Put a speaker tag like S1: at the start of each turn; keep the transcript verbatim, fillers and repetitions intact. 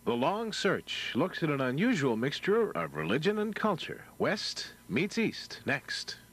S1: The Long Search looks at an unusual mixture of religion and culture. West meets East, next.